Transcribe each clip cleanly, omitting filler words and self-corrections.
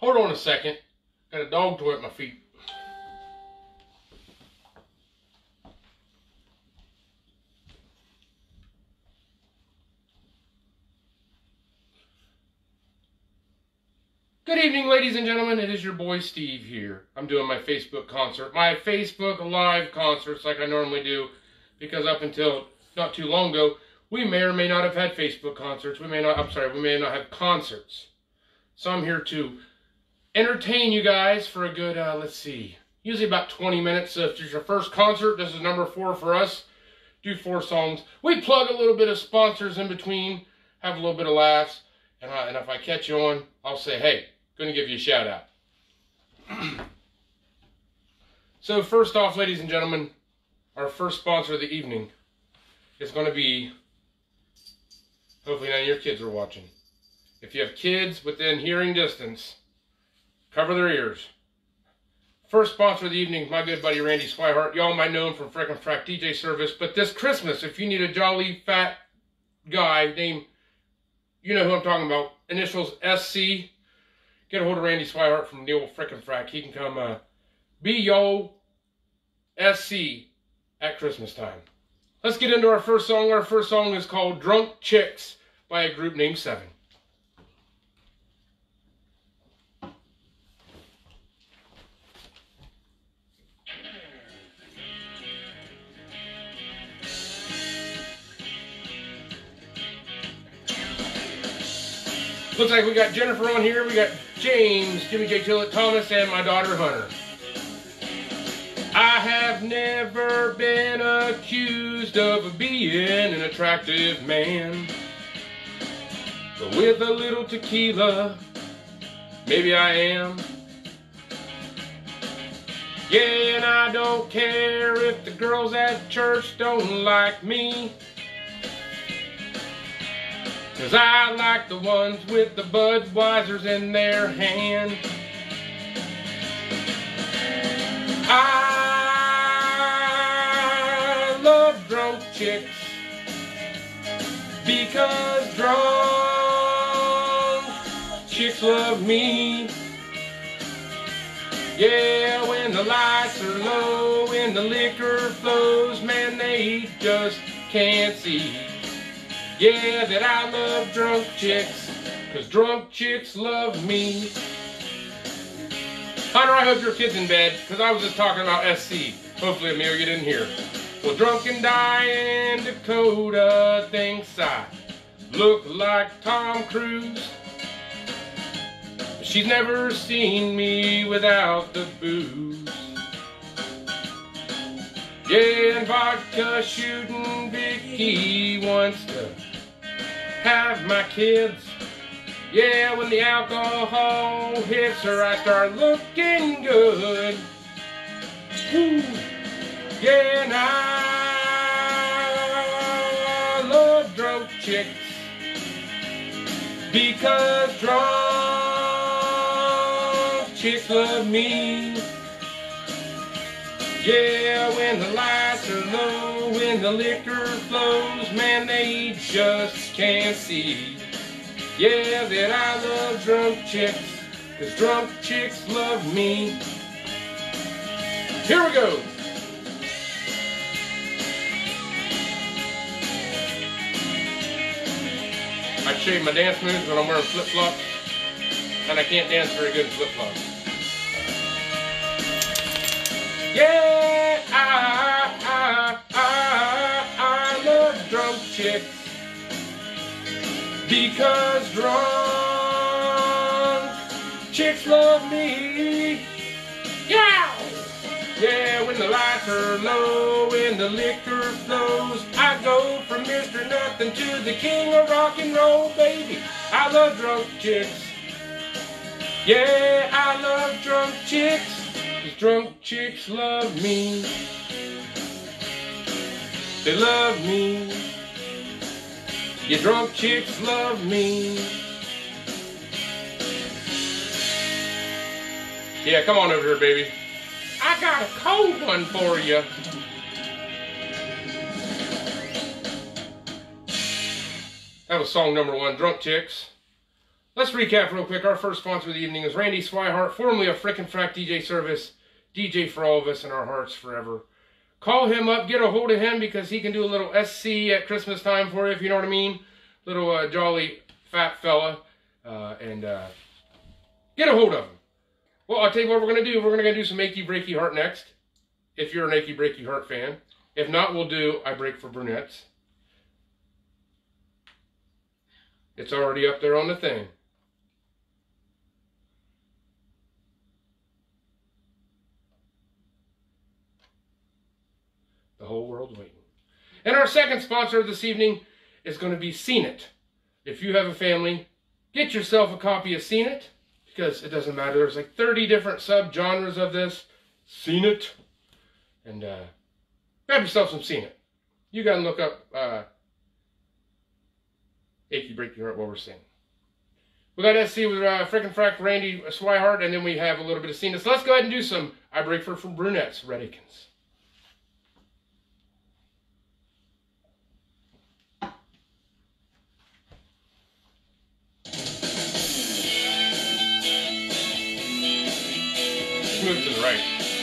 Hold on a second. Got a dog toy at my feet. Good evening, ladies and gentlemen. It is your boy Steve here. I'm doing my Facebook concert. My Facebook live concerts like I normally do. Because up until not too long ago, we may or may not have had Facebook concerts. We may not have concerts. So I'm here to entertain you guys for a good, let's see, usually about 20 minutes. So if it's your first concert, this is number 4 for us. Do 4 songs. We plug a little bit of sponsors in between, have a little bit of laughs, and if I catch you on, I'll say, hey, going to give you a shout out. So first off, ladies and gentlemen, our first sponsor of the evening is going to be, hopefully none of your kids are watching. If you have kids within hearing distance, cover their ears. First sponsor of the evening, my good buddy Randy Swihart. Y'all might know him from Frickin' Frack DJ service. But this Christmas, if you need a jolly fat guy named, you know who I'm talking about, initials SC, get a hold of Randy Swihart from the old Frickin' Frack. He can come be yo SC at Christmas time. Let's get into our first song. Our first song is called Drunk Chicks by a group named Seven. Looks like we got Jennifer on here. We got James, Jimmy J. Tillett Thomas, and my daughter Hunter. I have never been accused of being an attractive man, but with a little tequila, maybe I am. Yeah, and I don't care if the girls at church don't like me, 'cause I like the ones with the Budweisers in their hand. I love drunk chicks because drunk chicks love me. Yeah, when the lights are low, when the liquor flows, man, they just can't see. Yeah, that I love drunk chicks, 'cause drunk chicks love me. Hunter, I hope your kid's in bed, because I was just talking about SC. Hopefully Amelia didn't hear. Well, drunken Diane Dakota thinks I look like Tom Cruise. She's never seen me without the booze. Yeah, and vodka shooting Vicky wants to have my kids. Yeah, when the alcohol hits her, I start looking good. Woo. Yeah, and I love drunk chicks because drunk chicks love me. Yeah, when the lights are low, when the liquor flows, man, they just can't see. Yeah, that I love drunk chicks, 'cause drunk chicks love me. Here we go. I shave my dance moves when I'm wearing flip-flops, and I can't dance very good in flip-flops. Yeah, I love drunk chicks because drunk chicks love me. Yeah! Yeah, when the lights are low, when the liquor flows, I go from Mr. Nothing to the king of rock and roll, baby. I love drunk chicks. Yeah, I love drunk chicks, 'cause drunk chicks love me. They love me. You drunk chicks love me. Yeah, come on over here, baby. I got a cold one for you. That was song number 1, Drunk Chicks. let's recap real quick. Our first sponsor of the evening is Randy Swihart, formerly of Frickin' Frack DJ Service, DJ for all of us in our hearts forever. Call him up, get a hold of him, because he can do a little SC at Christmas time for you, if you know what I mean. Little jolly fat fella. Get a hold of him. Well, I'll tell you what we're going to do. We're going to do some Achy Breaky Heart next, if you're an Achy Breaky Heart fan. If not, we'll do I Break for Brunettes. It's already up there on the thing. The whole world's waiting. And our second sponsor of this evening is going to be Seen It. If you have a family, get yourself a copy of Seen It, because it doesn't matter. There's like 30 different sub-genres of this. Seen It. And grab yourself some Seen It. You got to look up Achy Breaky Heart while we're singing. We got SC with Frickin' Frack Randy Swihart, and then we have a little bit of Seen It. So let's go ahead and do some I Break for Brunettes, Reddykins. Move to the right.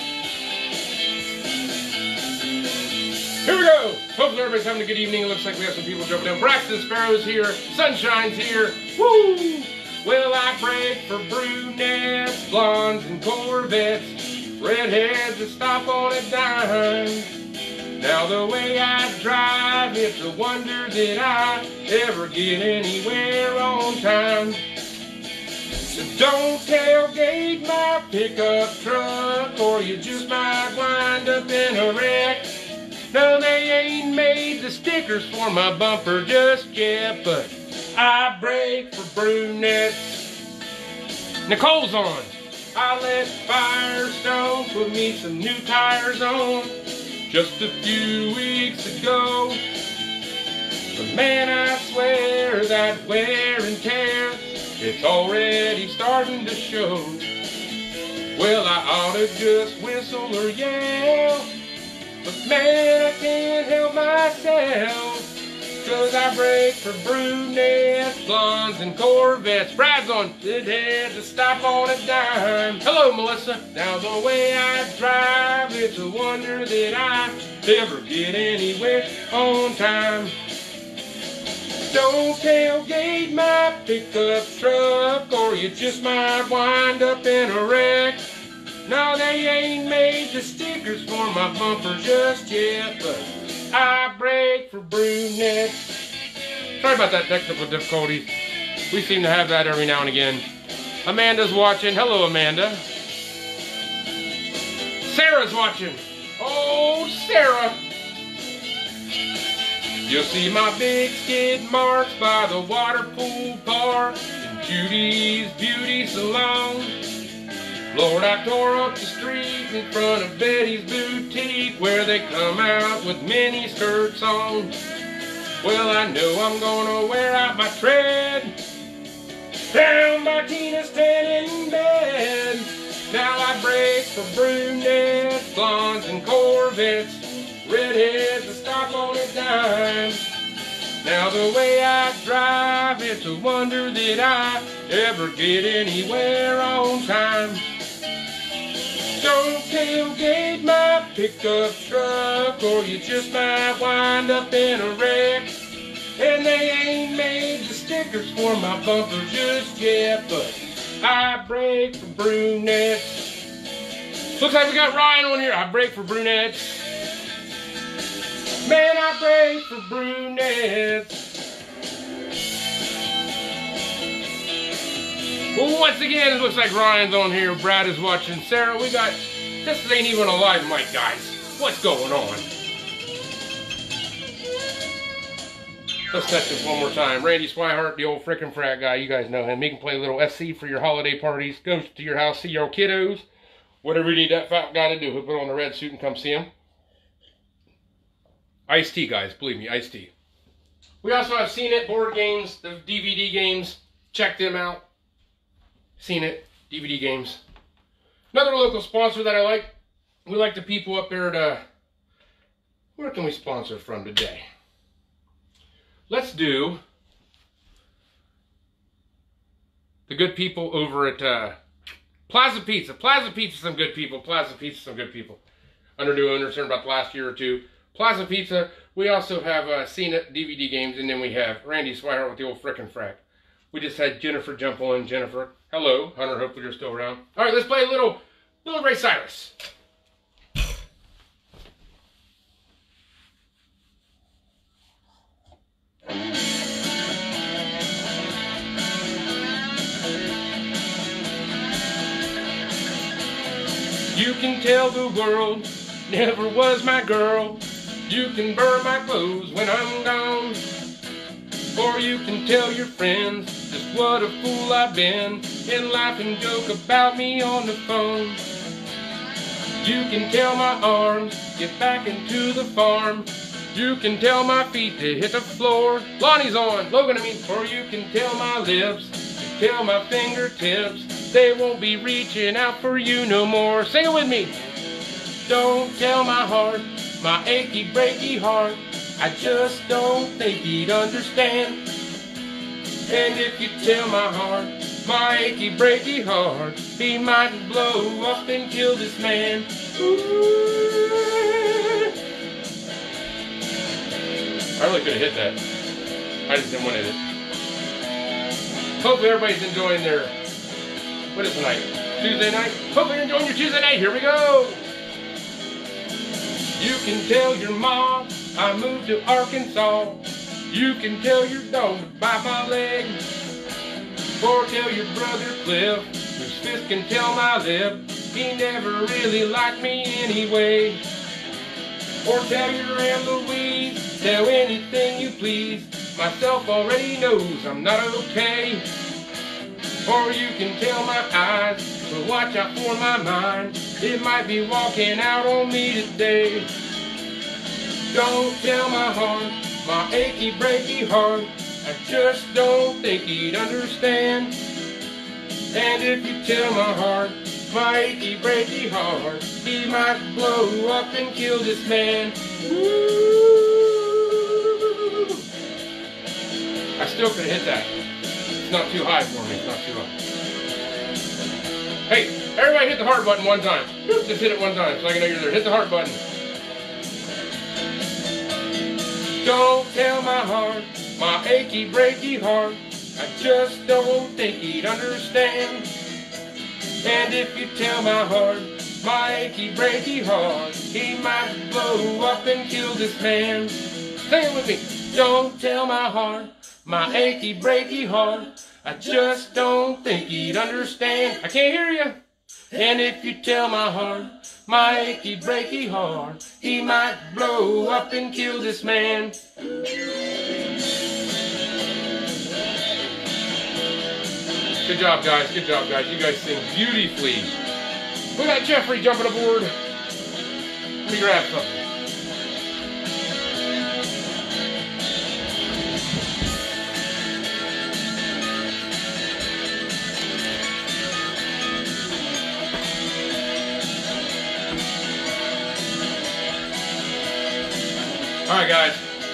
Here we go. Hopefully everybody's having a good evening. It looks like we have some people jumping in. Braxton Sparrow's here. Sunshine's here. Woo! Well, I break for brunettes, blondes, and Corvettes, redheads that stop on a dime. Now the way I drive, it's a wonder that I ever get anywhere on time. So don't tailgate my pickup truck, or you just might wind up in a wreck. No, they ain't made the stickers for my bumper just yet, but I break for brunettes. Nicole's on. I let Firestone put me some new tires on just a few weeks ago. But man, I swear that wear and tear, it's already starting to show. Well, I ought to just whistle or yell, but man, I can't help myself, 'cause I break for brunettes, blondes, and Corvettes. Brad's on. It had to stop on a dime. Hello, Melissa. Now the way I drive, it's a wonder that I ever get anywhere on time. Don't tailgate my pickup truck, or you just might wind up in a wreck. No, they ain't made the stickers for my bumper just yet, but I break for brunettes. Sorry about that technical difficulty. We seem to have that every now and again. Amanda's watching. Hello, Amanda. Sarah's watching. Oh, Sarah. You'll see my big skid marks by the water pool park in Judy's Beauty Salon. Lord, I tore up the street in front of Betty's Boutique, where they come out with mini skirts on. Well, I know I'm gonna wear out my tread down by Tina's tent in bed. Now I break for brunettes, blondes, and Corvettes, redheads that stop on a dime. Now the way I drive, it's a wonder that I ever get anywhere on time. Don't tailgate my pickup truck, or you just might wind up in a wreck. And they ain't made the stickers for my bumper just yet, but I break for brunettes. Looks like we got Ryan on here. I break for brunettes. Man, I break for brunettes. Well, once again, it looks like Ryan's on here. Brad is watching. Sarah, we got... This ain't even a live mic, guys. What's going on? Let's test this one more time. Randy Swihart, the old frickin' frat guy. You guys know him. He can play a little SC for your holiday parties. Go to your house, see your kiddos. Whatever you need that fat guy to do. He'll put on a red suit and come see him. Iced tea, guys. Believe me, iced tea. We also have Seen It board games, the DVD games. Check them out. Seen It DVD games. Another local sponsor that I like. We like the people up there at, where can we sponsor from today? Let's do the good people over at Plaza Pizza. Plaza Pizza, some good people. Plaza Pizza, some good people. Under new owners here in about the last year or two. Plaza Pizza. We also have CNET DVD games, and then we have Randy Swihart with the old frickin' frack. We just had Jennifer jump on. Jennifer, hello. Hunter, hopefully you're still around. All right, let's play a little Ray Cyrus. You can tell the world never was my girl. You can burn my clothes when I'm gone. Or you can tell your friends just what a fool I've been and laugh and joke about me on the phone. You can tell my arms get back into the farm. You can tell my feet to hit the floor. Lonnie's on, Logan I mean. Or you can tell my lips, tell my fingertips, they won't be reaching out for you no more. Sing it with me. Don't tell my heart, my achy breaky heart, I just don't think he'd understand. And if you tell my heart, my achy breaky heart, he might blow up and kill this man. Ooh. I really could have hit that. I just didn't want to hit it. Hopefully everybody's enjoying their, what is tonight? Tuesday night? Hopefully you're enjoying your Tuesday night. Here we go. You can tell your mom I moved to Arkansas. You can tell your dog to bite my leg. Or tell your brother Cliff, whose fist can tell my lip, he never really liked me anyway. Or tell your Aunt Louise, tell anything you please, myself already knows I'm not okay. Or you can tell my eyes, but watch out for my mind, it might be walking out on me today. Don't tell my heart, my achy breaky heart, I just don't think he'd understand. And if you tell my heart, my achy breaky heart, he might blow up and kill this man. Ooh. I still could have hit that. It's not too high for me, it's not too high. Hey, everybody hit the heart button one time. Just hit it one time so I can know you're there. Hit the heart button. Don't tell my heart, my achy breaky heart, I just don't think he'd understand. And if you tell my heart, my achy breaky heart, he might blow up and kill this man. Sing it with me. Don't tell my heart, my achy breaky heart, I just don't think he'd understand. I can't hear you. And if you tell my heart, my achy breaky heart, he might blow up and kill this man. Good job, guys. Good job, guys. You guys sing beautifully. We got Jeffrey jumping aboard. Let me grab something. All right, guys.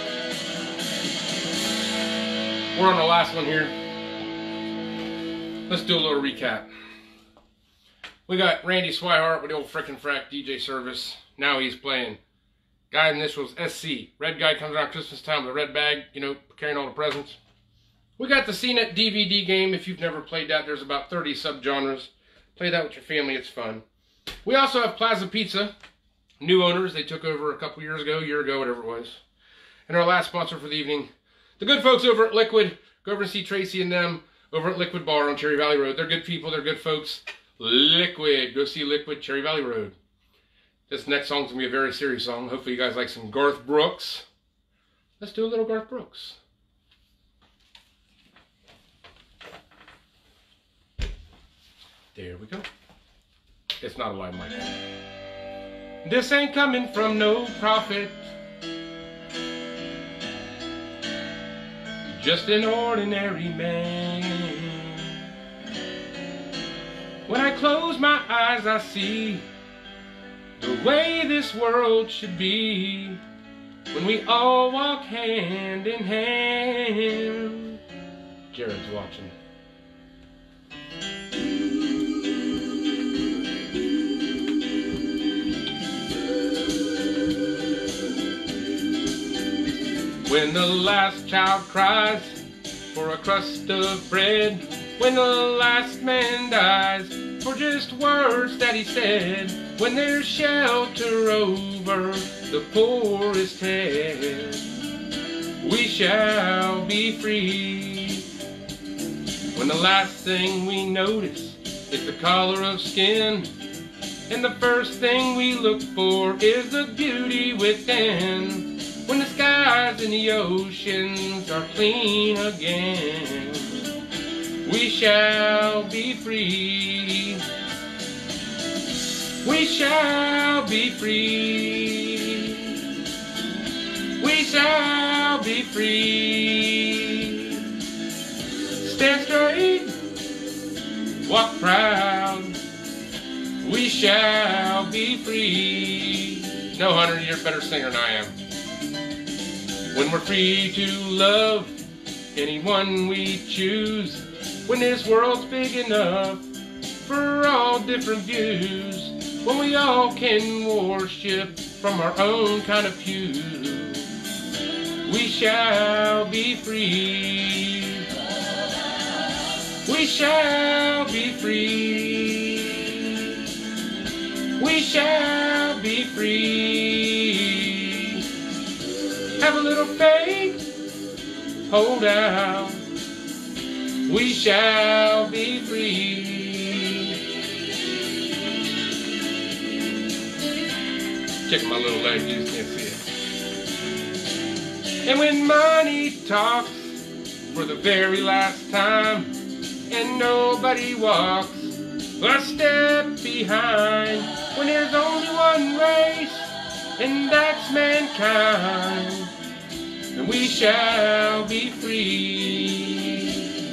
We're on the last one here. Let's do a little recap. We got Randy Swihart with the old frickin' frack DJ service. Now he's playing. Guy in this was SC. Red guy comes around Christmas time with a red bag, you know, carrying all the presents. We got the CNET DVD game. If you've never played that, there's about 30 subgenres. Play that with your family, it's fun. We also have Plaza Pizza. New owners, they took over a couple year ago, whatever it was. And our last sponsor for the evening, the good folks over at Liquid. Go over and see Tracy and them over at Liquid Bar on Cherry Valley Road. They're good people, they're good folks. Liquid, go see Liquid, Cherry Valley Road. This next song's gonna be a very serious song. Hopefully you guys like some Garth Brooks. Let's do a little Garth Brooks. There we go. It's not a live mic. This ain't coming from no prophet, just an ordinary man. When I close my eyes, I see the way this world should be, when we all walk hand in hand. Jared's watching. When the last child cries for a crust of bread, when the last man dies for just words that he said, when there's shelter over the poorest head, we shall be free. When the last thing we notice is the color of skin, and the first thing we look for is the beauty within, when the skies and the oceans are clean again, we shall be free. We shall be free. We shall be free. Stand straight, walk proud. We shall be free. No, Hunter, you're a better singer than I am. When we're free to love anyone we choose, when this world's big enough for all different views, when we all can worship from our own kind of pew, we shall be free. We shall be free. We shall be free. Have a little faith, hold out. We shall be free. Check my little leg, you just can't see it. And when money talks for the very last time, and nobody walks a step behind, when there's only one race, and that's mankind, and we shall be free.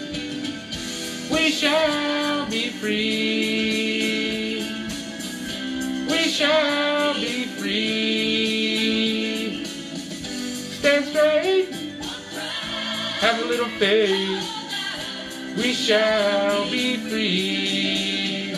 We shall be free. We shall be free. Stand straight, have a little faith. We shall be free.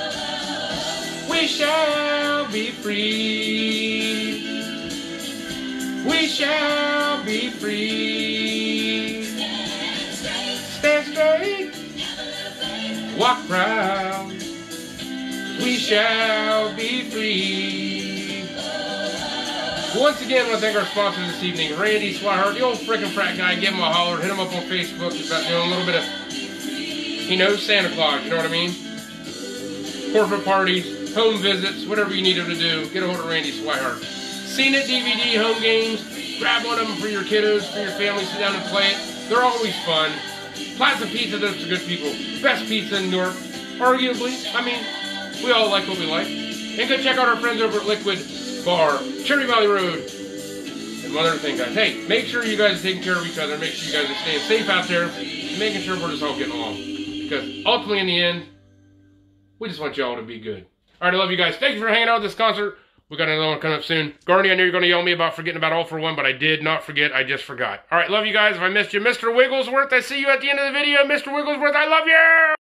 We shall be free. We shall be free. Stand straight, walk proud. We shall be free. Once again, I want to thank our sponsor this evening, Randy Swihart, the old frickin' frat guy. Give him a holler, hit him up on Facebook. He's about doing a little bit of, he knows Santa Claus, you know what I mean? Corporate parties, home visits, whatever you need him to do, get a hold of Randy Swihart. Seen It DVD home games, grab one of them for your kiddos, for your family, sit down and play it. They're always fun. Plaza Pizza, those are good people. Best pizza in Newark, arguably. I mean, we all like what we like. And go check out our friends over at Liquid Bar, Cherry Valley Road. And one other thing, guys. Hey, make sure you guys are taking care of each other. Make sure you guys are staying safe out there. And making sure we're just all getting along. Because ultimately, in the end, we just want y'all to be good. All right, I love you guys. Thank you for hanging out at this concert. We got another one coming up soon. Garney, I know you're going to yell at me about forgetting about All for One, but I did not forget. I just forgot. All right, love you guys. If I missed you, Mr. Wigglesworth, I see you at the end of the video. Mr. Wigglesworth, I love you!